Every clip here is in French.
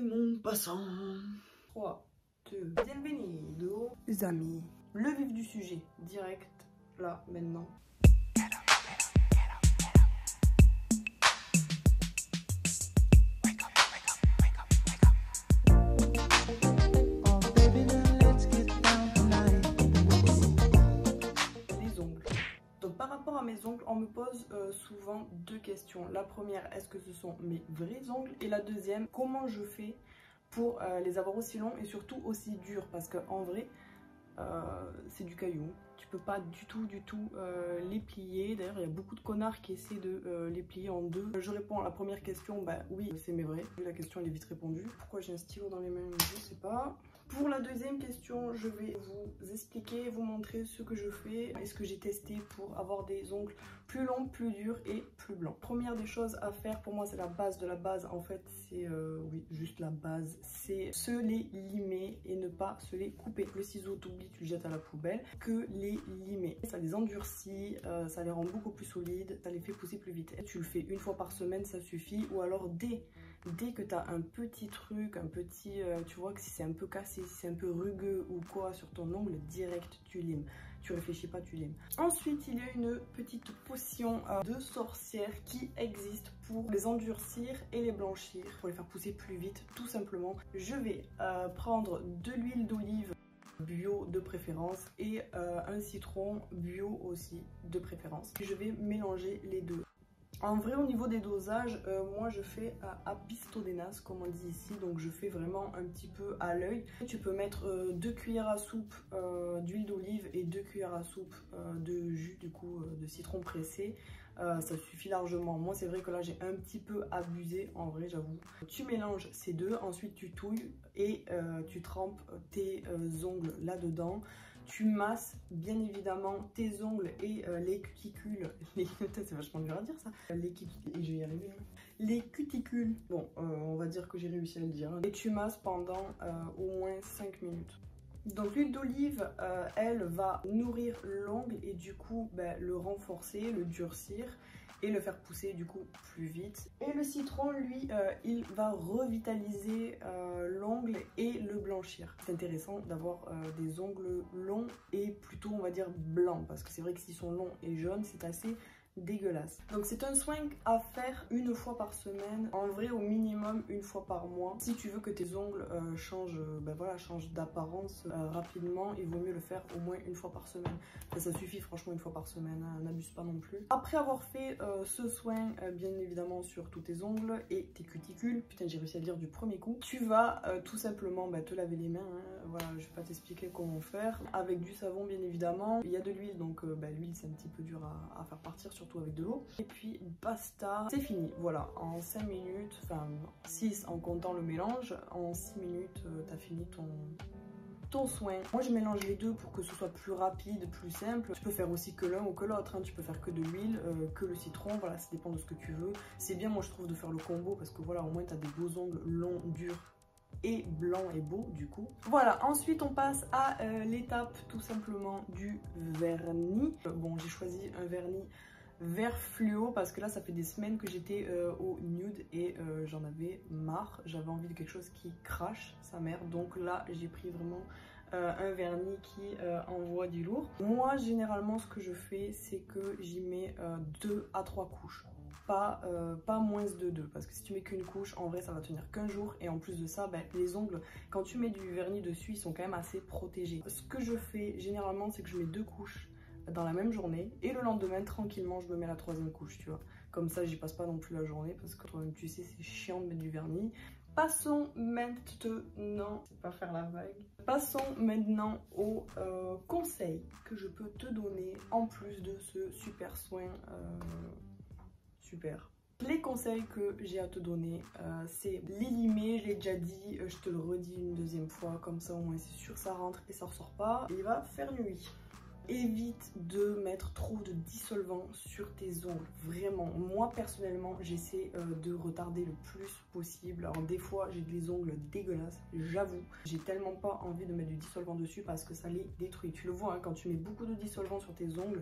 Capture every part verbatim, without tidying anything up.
mon passant. trois, deux, bienvenido les amis. Le vif du sujet, direct, là, maintenant. Mes ongles, on me pose euh, souvent deux questions. La première, est-ce que ce sont mes vrais ongles? Et la deuxième, comment je fais pour euh, les avoir aussi longs et surtout aussi durs? Parce que en vrai, euh, c'est du caillou. Tu peux pas du tout, du tout euh, les plier. D'ailleurs, il y a beaucoup de connards qui essaient de euh, les plier en deux. Je réponds à la première question, bah oui, c'est mes vrais. La question, elle est vite répondue. Pourquoi j'ai un stylo dans les mains? Je sais pas. Pour la deuxième question, je vais vous expliquer, vous montrer ce que je fais et ce que j'ai testé pour avoir des ongles plus longs, plus durs et plus blancs. Première des choses à faire, pour moi c'est la base de la base, en fait c'est, euh, oui, juste la base, c'est se les limer et ne pas se les couper. Le ciseau, t'oublies, tu le jettes à la poubelle, que les limer. Ça les endurcit, euh, ça les rend beaucoup plus solides, ça les fait pousser plus vite. Et tu le fais une fois par semaine, ça suffit, ou alors dès Dès que tu as un petit truc, un petit, euh, tu vois que si c'est un peu cassé, si c'est un peu rugueux ou quoi sur ton ongle, direct tu limes. Tu réfléchis pas, tu limes. Ensuite, il y a une petite potion euh, de sorcière qui existe pour les endurcir et les blanchir, pour les faire pousser plus vite, tout simplement. Je vais euh, prendre de l'huile d'olive bio de préférence et euh, un citron bio aussi de préférence. Je vais mélanger les deux. En vrai, au niveau des dosages, euh, moi je fais à, à pisto de nas, comme on dit ici, donc je fais vraiment un petit peu à l'œil. Tu peux mettre euh, deux cuillères à soupe euh, d'huile d'olive et deux cuillères à soupe euh, de jus du coup euh, de citron pressé. Euh, ça suffit largement. Moi c'est vrai que là j'ai un petit peu abusé, en vrai j'avoue. Tu mélanges ces deux, ensuite tu touilles et euh, tu trempes tes euh, ongles là-dedans. Tu masses bien évidemment tes ongles et euh, les cuticules, les... c'est vachement dur à dire ça, les cuticules, et je vais y arriver, hein. Les cuticules, bon euh, on va dire que j'ai réussi à le dire, hein. Et tu masses pendant euh, au moins cinq minutes. Donc l'huile d'olive, euh, elle va nourrir l'ongle et du coup ben, le renforcer, le durcir et le faire pousser du coup plus vite. Et le citron, lui, euh, il va revitaliser euh, l'ongle et le blanchir. C'est intéressant d'avoir euh, des ongles longs et plutôt on va dire blancs, parce que c'est vrai que s'ils sont longs et jaunes, c'est assez dégueulasse. Donc c'est un soin à faire une fois par semaine, en vrai au minimum une fois par mois. Si tu veux que tes ongles euh, changent, ben voilà, changent d'apparence euh, rapidement, il vaut mieux le faire au moins une fois par semaine. Ça, ça suffit franchement une fois par semaine, hein, n'abuse pas non plus. Après avoir fait euh, ce soin, euh, bien évidemment sur tous tes ongles et tes cuticules, putain j'ai réussi à le dire du premier coup, tu vas euh, tout simplement bah, te laver les mains, hein. Voilà, je vais pas t'expliquer comment faire, avec du savon bien évidemment. Il y a de l'huile, donc euh, bah, l'huile c'est un petit peu dur à, à faire partir, surtout avec de l'eau. Et puis basta, c'est fini. Voilà, en cinq minutes, enfin six en comptant le mélange, en six minutes euh, t'as fini ton ton soin. Moi je mélange les deux pour que ce soit plus rapide, plus simple. Tu peux faire aussi que l'un ou que l'autre, hein. Tu peux faire que de l'huile, euh, que le citron, voilà, ça dépend de ce que tu veux. C'est bien moi je trouve de faire le combo parce que voilà, au moins t'as des beaux ongles longs, durs et blanc et beau du coup. Voilà, ensuite on passe à euh, l'étape tout simplement du vernis. Euh, bon, j'ai choisi un vernis vert fluo parce que là ça fait des semaines que j'étais euh, au nude et euh, j'en avais marre. J'avais envie de quelque chose qui crache sa mère, donc là j'ai pris vraiment euh, un vernis qui euh, envoie du lourd. Moi généralement ce que je fais c'est que j'y mets euh, deux à trois couches. Pas, euh, pas moins de deux, parce que si tu mets qu'une couche, en vrai ça va tenir qu'un jour, et en plus de ça, ben, les ongles, quand tu mets du vernis dessus, ils sont quand même assez protégés. Ce que je fais généralement, c'est que je mets deux couches dans la même journée, et le lendemain, tranquillement, je me mets la troisième couche, tu vois. Comme ça, j'y passe pas non plus la journée, parce que toi-même, tu sais, c'est chiant de mettre du vernis. Passons maintenant, c'est pas faire la vague, passons maintenant aux euh, conseils que je peux te donner, en plus de ce super soin euh, super. Les conseils que j'ai à te donner, euh, c'est les limer, je l'ai déjà dit, euh, je te le redis une deuxième fois, comme ça au moins c'est sûr ça rentre et ça ressort pas. Et il va faire nuit. Évite de mettre trop de dissolvant sur tes ongles, vraiment. Moi personnellement j'essaie euh, de retarder le plus possible. Alors des fois j'ai des ongles dégueulasses, j'avoue. J'ai tellement pas envie de mettre du dissolvant dessus parce que ça les détruit. Tu le vois hein, quand tu mets beaucoup de dissolvant sur tes ongles,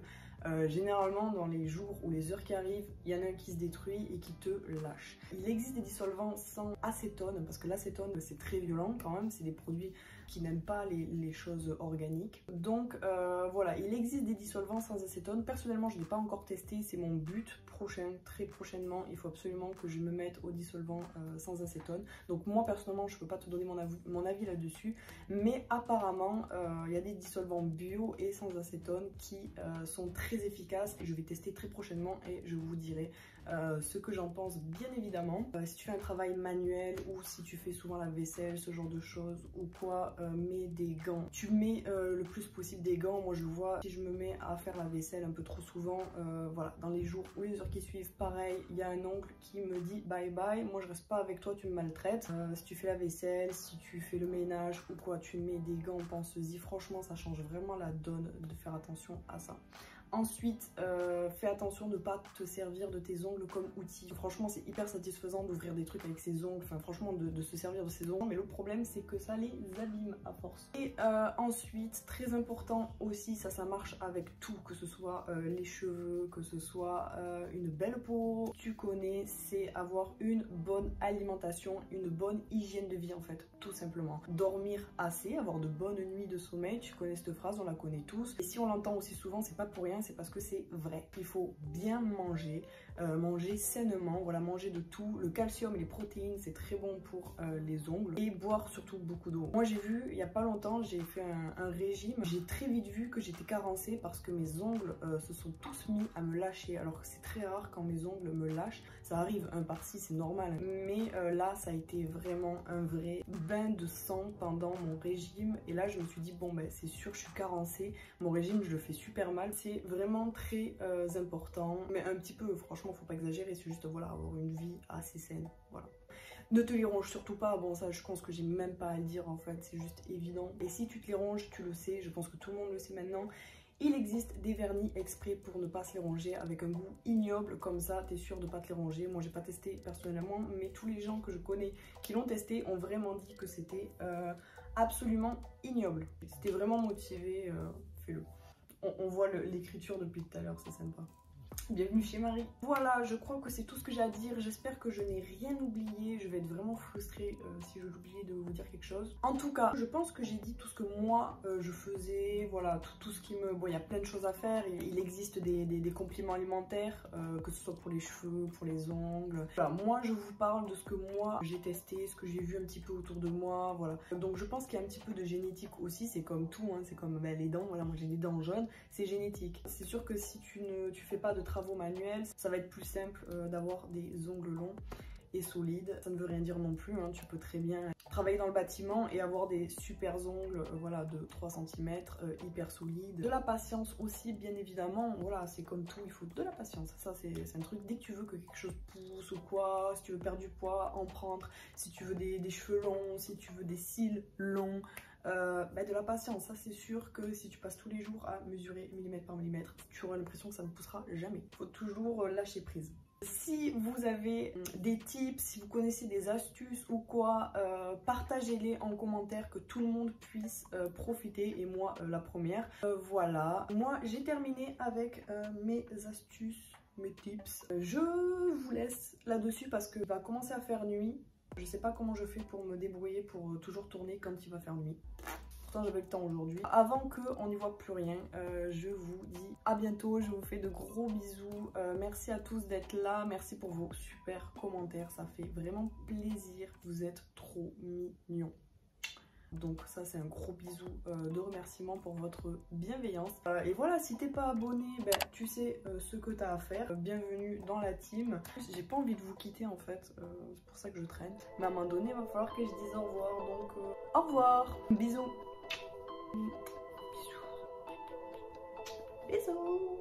euh, généralement dans les jours ou les heures qui arrivent, il y en a un qui se détruit et qui te lâche. Il existe des dissolvants sans acétone, parce que l'acétone c'est très violent quand même, c'est des produits qui n'aiment pas les, les choses organiques. Donc euh, voilà, il existe des dissolvants sans acétone. Personnellement, je ne l'ai pas encore testé, c'est mon but prochain, très prochainement. Il faut absolument que je me mette au dissolvant euh, sans acétone. Donc moi, personnellement, je ne peux pas te donner mon avis, mon avis là-dessus. Mais apparemment, euh, il y a des dissolvants bio et sans acétone qui euh, sont très efficaces. Et je vais tester très prochainement et je vous dirai Euh, ce que j'en pense bien évidemment. Euh, si tu fais un travail manuel ou si tu fais souvent la vaisselle, ce genre de choses ou quoi, euh, mets des gants. Tu mets euh, le plus possible des gants. Moi je vois, si je me mets à faire la vaisselle un peu trop souvent, euh, voilà, dans les jours ou les heures qui suivent, pareil, il y a un oncle qui me dit bye bye, moi je reste pas avec toi, tu me maltraites. Euh, si tu fais la vaisselle, si tu fais le ménage ou quoi, tu mets des gants, pense-y, franchement ça change vraiment la donne de faire attention à ça. Ensuite, euh, fais attention de ne pas te servir de tes ongles comme outil. Franchement, c'est hyper satisfaisant d'ouvrir des trucs avec ses ongles, enfin franchement de, de se servir de ses ongles. Mais le problème, c'est que ça les abîme à force. Et euh, ensuite, très important aussi, ça, ça marche avec tout, que ce soit euh, les cheveux, que ce soit euh, une belle peau. Tu connais, c'est avoir une bonne alimentation, une bonne hygiène de vie en fait, tout simplement. Dormir assez, avoir de bonnes nuits de sommeil, tu connais cette phrase, on la connaît tous. Et si on l'entend aussi souvent, c'est pas pour rien, c'est parce que c'est vrai. Il faut bien manger, euh, manger sainement, voilà, manger de tout. Le calcium et les protéines, c'est très bon pour euh, les ongles. Et boire surtout beaucoup d'eau. Moi j'ai vu, il y a pas longtemps, j'ai fait un, un régime. J'ai très vite vu que j'étais carencée parce que mes ongles euh, se sont tous mis à me lâcher. Alors que c'est très rare quand mes ongles me lâchent. Ça arrive un par-ci, c'est normal. Mais euh, là, ça a été vraiment un vrai bain de sang pendant mon régime. Et là, je me suis dit, bon ben c'est sûr, je suis carencée. Mon régime, je le fais super mal. C'est vraiment très euh, important, mais un petit peu, franchement faut pas exagérer, c'est juste voilà, avoir une vie assez saine, voilà. Ne te les ronge surtout pas, bon ça je pense que j'ai même pas à le dire en fait, c'est juste évident. Et si tu te les ronges, tu le sais, je pense que tout le monde le sait maintenant, il existe des vernis exprès pour ne pas se les ronger avec un goût ignoble, comme ça t'es sûr de pas te les ronger. Moi j'ai pas testé personnellement, mais tous les gens que je connais qui l'ont testé ont vraiment dit que c'était euh, absolument ignoble. Si t'es vraiment motivé, euh, fais-le. On voit l'écriture depuis tout à l'heure, c'est sympa. Bienvenue chez Marie. Voilà, je crois que c'est tout ce que j'ai à dire. J'espère que je n'ai rien oublié. Je vais être vraiment frustrée euh, si je l'oubliais de vous dire quelque chose. En tout cas, je pense que j'ai dit tout ce que moi euh, je faisais. Voilà, tout, tout ce qui me... Bon, il y a plein de choses à faire. Il, il existe des, des, des compléments alimentaires, euh, que ce soit pour les cheveux, pour les ongles. Voilà, moi je vous parle de ce que moi j'ai testé, ce que j'ai vu un petit peu autour de moi. Voilà. Donc je pense qu'il y a un petit peu de génétique aussi. C'est comme tout, hein, c'est comme ben, les dents. Voilà, moi j'ai des dents jaunes. C'est génétique. C'est sûr que si tu ne tu fais pas de travaux manuels, ça va être plus simple euh, d'avoir des ongles longs et solides. Ça ne veut rien dire non plus, hein. Tu peux très bien travailler dans le bâtiment et avoir des super ongles euh, voilà, de trois centimètres, euh, hyper solides. De la patience aussi, bien évidemment. Voilà, c'est comme tout, il faut de la patience. Ça, c'est un truc, dès que tu veux que quelque chose pousse ou quoi, si tu veux perdre du poids, en prendre. Si tu veux des, des cheveux longs, si tu veux des cils longs, Euh, bah de la patience, ça c'est sûr que si tu passes tous les jours à mesurer millimètre par millimètre, tu auras l'impression que ça ne poussera jamais. Il faut toujours lâcher prise. Si vous avez des tips, si vous connaissez des astuces ou quoi, euh, partagez-les en commentaire, que tout le monde puisse euh, profiter, et moi euh, la première. Euh, voilà, moi j'ai terminé avec euh, mes astuces, mes tips. Je vous laisse là-dessus parce que va commencer à faire nuit. Je sais pas comment je fais pour me débrouiller pour toujours tourner quand il va faire nuit. Pourtant j'avais le temps aujourd'hui. Avant qu'on n'y voit plus rien, euh, je vous dis à bientôt. Je vous fais de gros bisous. Euh, merci à tous d'être là. Merci pour vos super commentaires. Ça fait vraiment plaisir. Vous êtes trop mignons. Donc ça c'est un gros bisou euh, de remerciement pour votre bienveillance. Euh, et voilà, si t'es pas abonné, ben, tu sais euh, ce que t'as à faire. Euh, bienvenue dans la team. J'ai pas envie de vous quitter en fait, euh, c'est pour ça que je traîne. Mais à un moment donné, il va falloir que je dise au revoir. Donc euh, au revoir, bisous. Bisous. Bisous.